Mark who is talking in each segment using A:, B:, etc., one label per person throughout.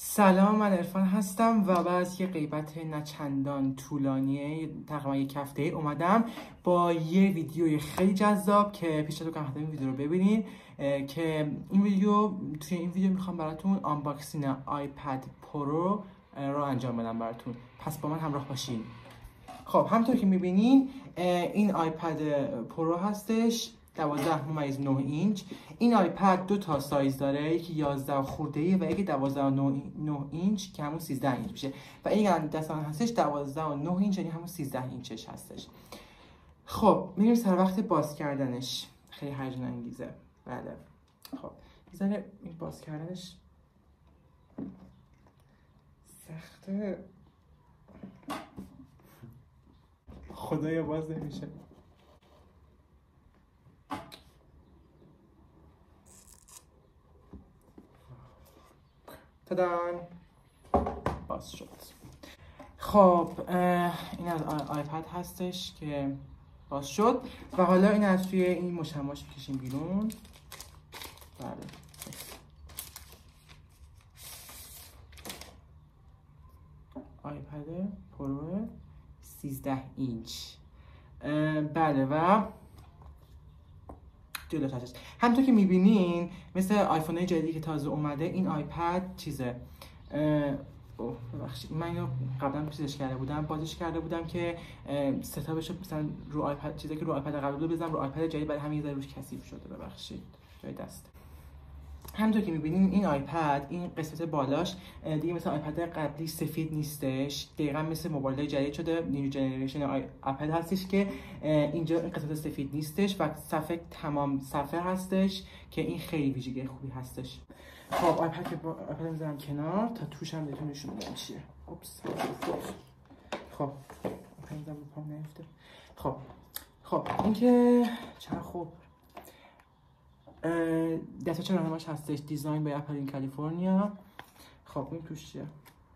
A: سلام، من عرفان هستم و بعد از یه غیبت نچندان طولانی تقریبا یک هفته اومدم با یه ویدیوی خیلی جذاب که پیشنهاد می‌کنم حتما این ویدیو رو ببینین. که توی این ویدیو میخوام براتون آنباکسینگ آیپد پرو رو انجام بدم براتون، پس با من همراه باشین. خب همونطور که میبینین این آیپد پرو هستش 12.9 اینچ. این آیپد دو تا سایز داره، یکی 11 خورده‌ای و یکی 12.9 اینچ که همون 13 اینچ میشه و این دست من هستش 12.9 اینچ، یعنی همون 13 اینچش هستش. خب میریم سر وقت باز کردنش. خیلی هیجان انگیزه. بله خب میذاره این باز کردنش سخته، خدایا باز نمیشه. تدان باز شد. خب این از آیپد هستش که باز شد و حالا این از توی این مشماش میکشیم بیرون. بله آیپد پرو 13 اینچ. بله و جلوش هستش. همونطور که میبینین مثل آیفون های جدیدی که تازه اومده این آیپد چیزه. ببخشید من اینو قبلا چیزش کرده بودم، بازش کرده بودم که ستاپش رو مثلا رو آیپد، چیزی که رو آیپد قبلی رو بزنم رو آیپد جدید، برای همین ذره روش کثیف شده. ببخشید جای دست. همونطور که میبینین این آیپد این قسمت بالاش دیگه مثل آیپد قبلی سفید نیستش، دقیقا مثل موبایل جدید شده، نیو جنریشن آیپد هستش که اینجا این قسمت سفید نیستش و صفحه تمام صفحه هستش که این خیلی ویژگی خوبی هستش. خب آیپد که آیپد میذارم کنار تا توش هم بهتون نشون بدم چیه. اوپس. خب آیپد میذارم رو پام نیفته. خب این که چرا خوب دستاچه راهنماش هستش، دیزاین به اپل این کالیفرنیا. خب این توش چیه؟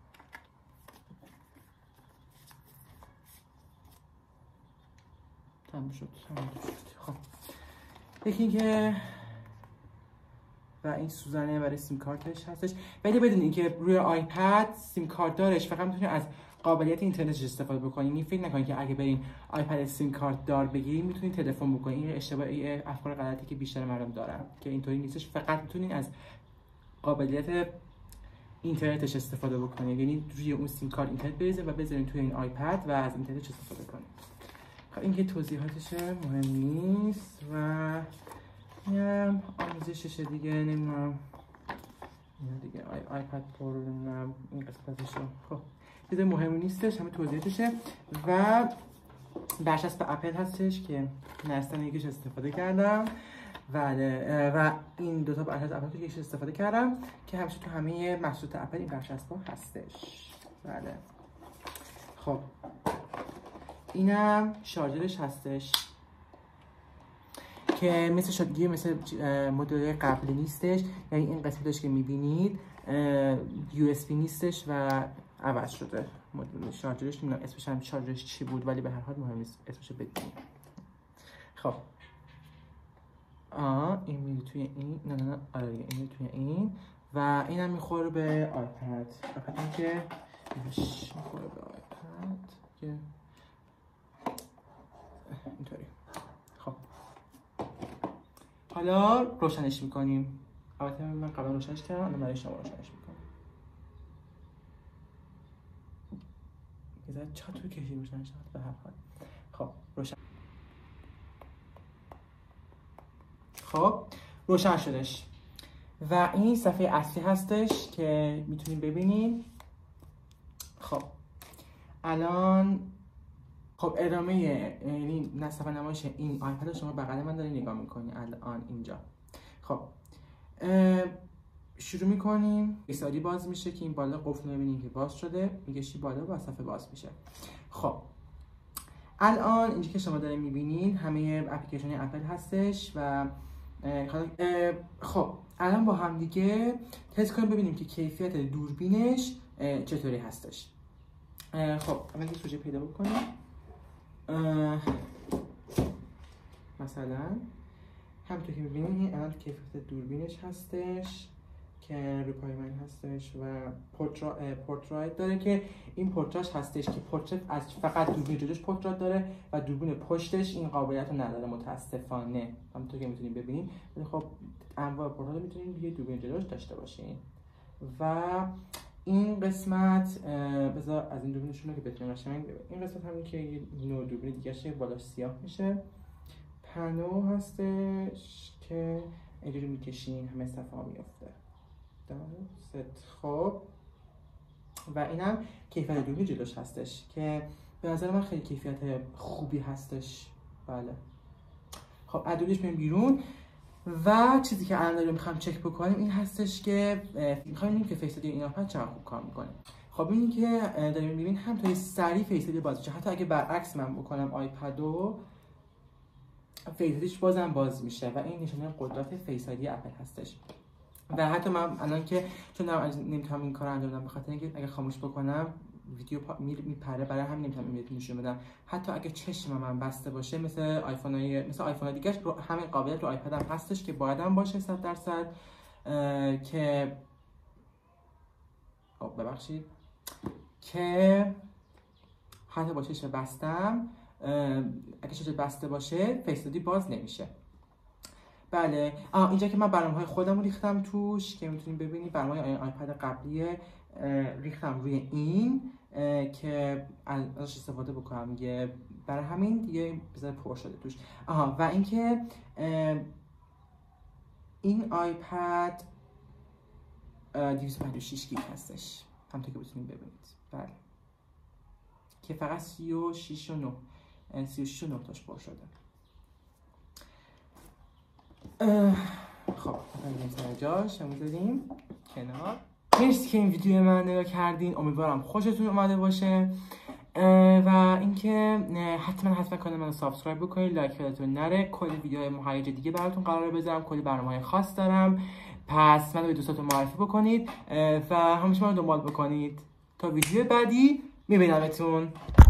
A: تموم شد. خب یکی این که و این سوزنه برای سیم کارتش هستش. ولی بدونید که روی آیپد سیم کارت دارش فقط میتونید از قابلیت اینترنتش استفاده بکنید. این فکر نکنید که اگه برین آیپد سیم کارت دار بگیرید میتونید تلفن بکنید. این اشتباه افکار غلطی که بیشتر مردم دارن که اینطوری نیستش، فقط میتونید از قابلیت اینترنتش استفاده بکنید، یعنی روی اون سیم کارت اینترنت بریزید و بذارید توی این آیپد و از اینترنتش استفاده کنید. خب این که توضیحاتش مهم نیست و آموزشش دیگه نمیدونم دیگه آیپد پرو نمیدونم این قسمتش. خب چیز مهمی نیستش، همه توضیحاتشه و برچسب اپل هستش که نستن یکیش استفاده کردم. بله و این دوتا برچسب اپل یکیش استفاده کردم که همیشه تو همه محصولات اپل این برچسب هستش. بله خب اینم شارژرش هستش که مثل مدل قبلی نیستش، یعنی این قسمتش که میبینید USB نیستش و عوض شده مدل شارژرش. نمیدونم اسمش هم شارژرش چی بود ولی به هر حال مهم نیست اسمش بدونید. خب این میره توی این، نه آره این میره توی این و اینم میخوره به آیپد. فقط که میخوره به آیپد که اینطوری. خب حالا روشنش میکنیم. البته من قبلا روشنش کردم، الان برای شما روشنش میکنم. یه چطور کشی روشنش کرد به هر حال. خب روشن شدش و این صفحه اصلی هستش که میتونید ببینید. خب الان ادامه یعنی صفحه نمایش این آیپد شما بغل من دارید نگاه میکنید الان اینجا. خب شروع میکنیم. ایسادی باز میشه که این بالا قفل میبینید که باز شده، میگشی بالا و صفحه باز میشه. خب الان اینجا که شما دارید میبینید همه اپلیکیشن اپل هستش و خب الان با هم دیگه تست کنیم ببینیم که کیفیت دوربینش چطوری هستش. خب اول یه سوژه پیدا بکنیم. مثلا همونطور که می‌بینید الان کیفیت دوربینش هستش که روی من هستش و پورتریت داره که این پورتراش هستش که پورتریت از فقط دوربین جلوش پورتریت داره و دوربین پشتش این قابلیت رو نداره متاسفانه، همونطور که میتونید ببینید. ولی خب انواع پورتریت میتونید یه دوربین جلوش داشته باشین. و این قسمت بذار از این دوربینشون رو که بتونیم قشنگ ببینید. این قسمت همین که یه نوع دوربین دیگه شه بالاش سیاه میشه. پنو هستش که اینجوری میکشین همه صفحه ها میفته. خب و اینم کیفیت دوربین جلوش هستش که به نظر من خیلی کیفیت خوبی هستش. بله خب ادوبیش میریم بیرون و چیزی که الان داریم میخوایم چک بکنیم این هستش که میخوایم ببینیم که فیس آیدی این آیپد چقدر خوب کار میکنه. خب این که داریم میبینیم همینطوری سریع فیس آیدی باز میشه. حتی اگه برعکس من بکنم آیپدو فیس آیدیش بازم باز میشه و این نشانه قدرت فیس آیدی اپل هستش. و حتی من الان که چون نمیتونم این کارو انجام بدم به خاطر اینکه اگه خاموش بکنم ویدیو میپره، برای همین نمیتونم این نشون بدم. حتی اگه چشم من بسته باشه مثل آیفون دیگه رو همین قابلیت رو آیپد هم هستش که باید هم باشه 100% که ببخشید که حتی با چشم بستم اگه چشم بسته باشه فیس آیدی باز نمیشه. بله اینجا که من برنامه‌های خودم رو ریختم توش که میتونید ببینید برنامه‌های آیپد قبلی ریختم روی این که ازش استفاده بکنم دیگه، برای همین دیگه بذار پر شده توش. و اینکه این آیپد 256 گیگ هستش همونطور که بتونید ببینید. بله که فقط 36 و 9 تاش پر شده. خب این سر جاش میذاریم کنار. مرسی که این ویدیو من نگاه کردین، امیدوارم خوشتون اومده باشه و اینکه حتما کانال منو سابسکرایب بکنید، لایک یادتون نره. کلی ویدیوهای مهیج دیگه براتون قراره بذارم، کلی برنامه‌های خاص دارم، پس منو به دوستاتون معرفی بکنید و همیشه منو دنبال بکنید. تا ویدیو بعدی میبینمتون.